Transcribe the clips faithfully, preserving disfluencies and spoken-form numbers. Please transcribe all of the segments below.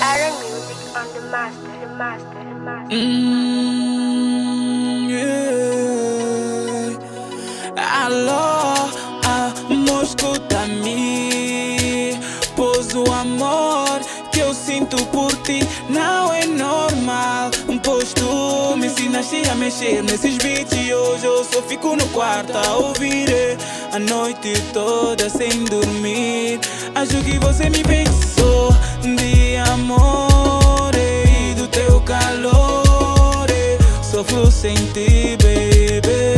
Aaron Music on the master, the master, the master. Mm, yeah. Alô, amor, escuta-me, pois o amor que eu sinto por ti não é normal. Pois tu me ensinaste a mexer nesses beats e hoje eu só fico no quarto a ouvir a noite toda sem dormir. Acho que você me pensou de amor e do teu calor. Sofro sem ti, baby.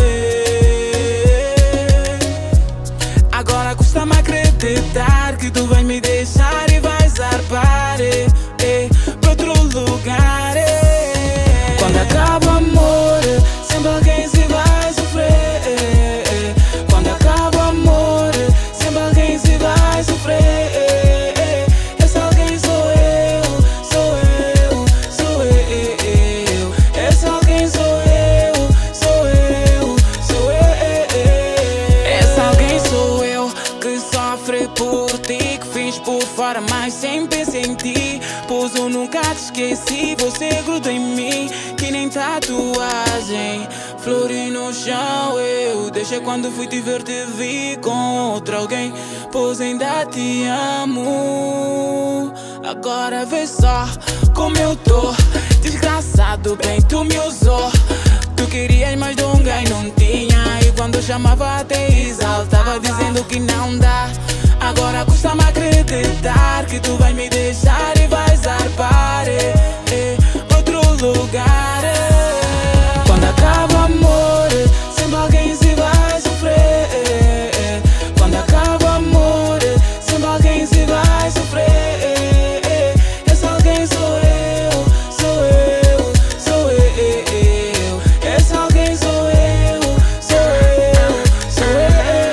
Agora custa-me acreditar que tu vais me deixar e vais arpar eh, eh, pra outro lugar eh. Quando acaba o amor, sempre alguém se vai sofrer eh, eh. Quando acaba o amor, sempre alguém se vai sofrer eh, eh. Esse alguém sou eu, sou eu, sou eu. Esse alguém sou eu, sou eu, sou eu. Esse alguém sou eu que sofre por ti, que fiz por fora, mas sempre pensei em ti. Pois eu nunca te esqueci, você grudou em mim que nem tatuagem. Flores no chão eu deixei quando fui te ver, te vi com outro alguém. Pois ainda te amo. Agora vê só como eu tô, desgraçado, bem tu me usou. Tu querias mais de um gay, não tinha. E quando eu chamava até exaltava, dizendo que não dá. Agora custa-me acreditar que tu vais me deixar e vais arpar eh, eh, outro lugar eh. Quando acaba o amor, sempre alguém se vai sofrer eh, eh. Quando acaba o amor, sempre alguém se vai sofrer eh, eh. Esse alguém sou eu, sou eu, sou eu. Esse alguém sou eu, sou eu, sou eu.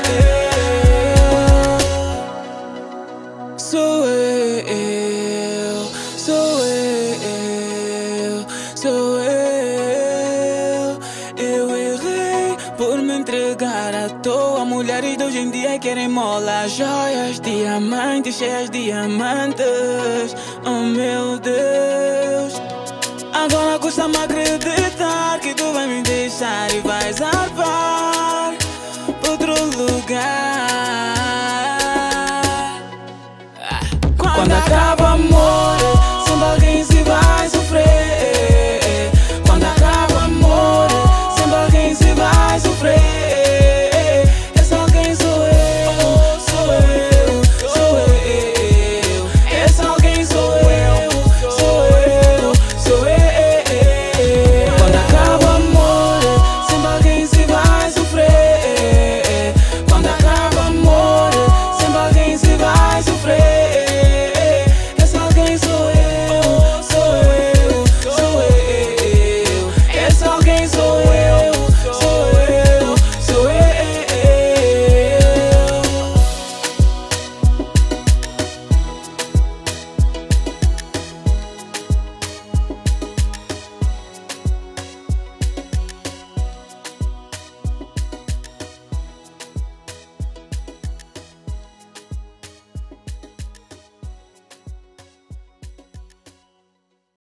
Sou eu, sou eu, sou eu. Eu errei por me entregar à toa. Mulheres de hoje em dia querem mola, joias, diamantes, cheias de diamantes. Oh meu Deus. Agora custa-me acreditar que tu vai me deixar e vais arpar pra outro lugar. Quando acaba o amor,